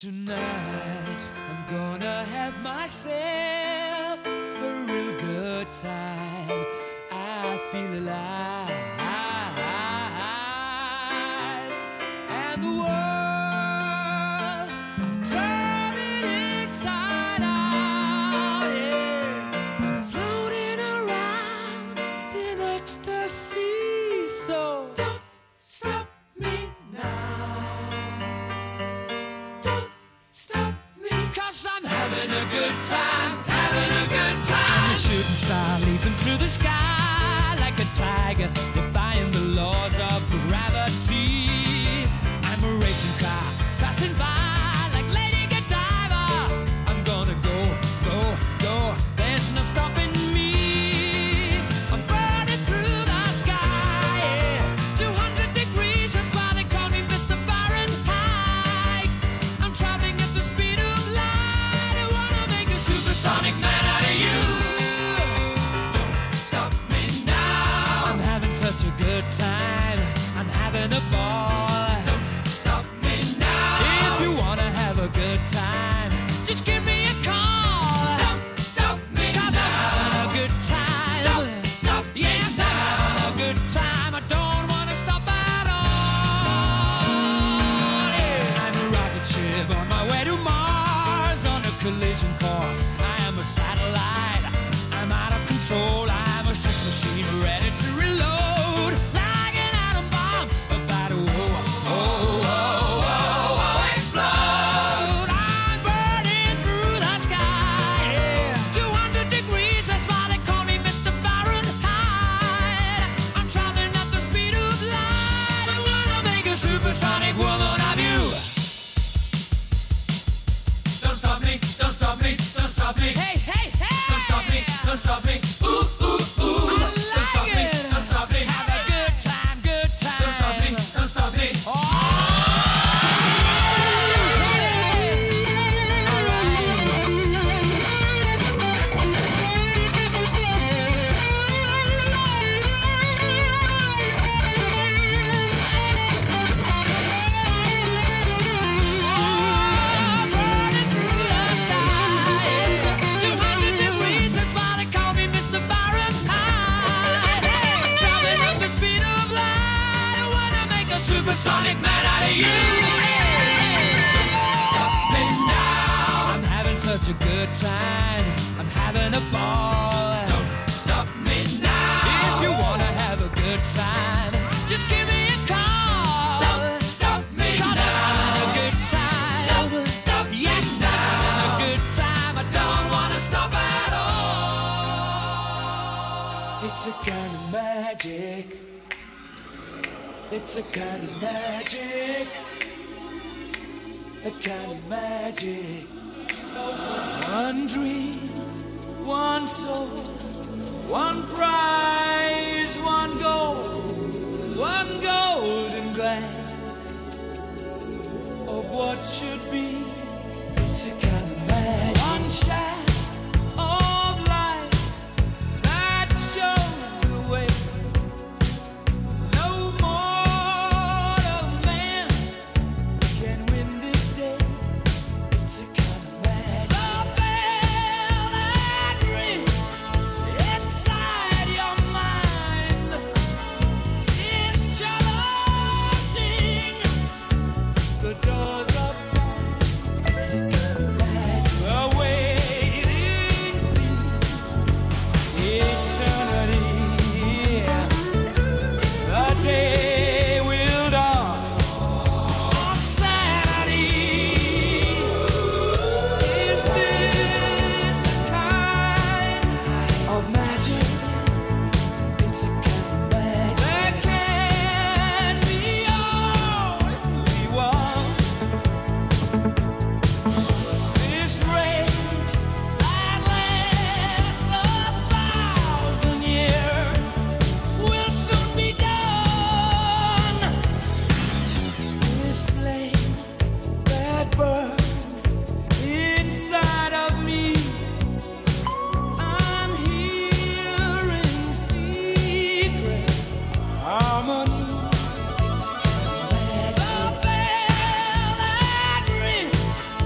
Tonight, I'm gonna have myself a real good time. I feel alive, and the world, I'm turning inside out, yeah. I'm floating around in ecstasy, so don't stop me now. I'm having a good time, having a good time. I'm a shooting star leaping through the sky like a tiger, defying the laws of gravity. I'm a racing car passing by like Lady Godiva. I'm gonna go, go, go. There's no stopping me. I'm burning through the sky, yeah. 200 degrees, that's why they call me Mr. Fahrenheit. I'm traveling at the speed of light. I wanna make a supersonic man out of you. Don't stop me now. I'm having such a good time. I'm having a ball. Don't stop me now. If you wanna have a good time, just give me a call. Don't stop me now. 'Cause I'm having a good time. Don't stop me now. Yes, I'm having a good time. I don't wanna stop at all. Yeah. I'm a rocket ship on my way to Mars on a collision course. I am a satellite. I'm out of control. I'm a sex machine ready to reload. Like an atom bomb about to explode. I'm burning through the sky, yeah. 200 degrees, that's why they call me Mr. Fahrenheit. I'm traveling at the speed of light. I wanna make a supersonic woman of you. Don't stop me, don't stop me, don't stop me. Hey, hey, hey! Don't stop me, don't stop me. Ooh, ooh, ooh. Don't stop me, don't stop me. Have a good time, good time. Don't stop me, don't stop me. Oh! Burning through the sky, 200 degrees, that's why they call me Mr. Fahrenheit. Traveling at the speed of light, I wanna make a supersonic man out of you. Don't stop me now. I'm having such a good time. I'm having a ball. Don't stop me now. If you wanna have a good time, just give me a call. Don't stop me now. 'Cause I'm having a good time. Don't stop me now. Yes, I'm having a good time. I don't wanna stop at all. It's a kind of magic. It's a kind of magic. A kind of magic. One dream, one soul, one prize, one goal, one golden glance of what should be. It's a kind of magic. One shaft of light that shows the way. No mortal man can win this day. It's a kind of magic. The bell that rings inside your mind is challenging the doors of time. It's a kind of magic. The waiting seems eternity. The day will dawn on Saturday. Is this the kind of magic? It's a kind of magic. There can be all we want. This rage that lasts 1,000 years will soon be done. This flame that burns inside of me, I'm hearing secret harmonies. It's a kind of magic. The bell that rings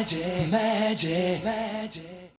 magic, magic, magic.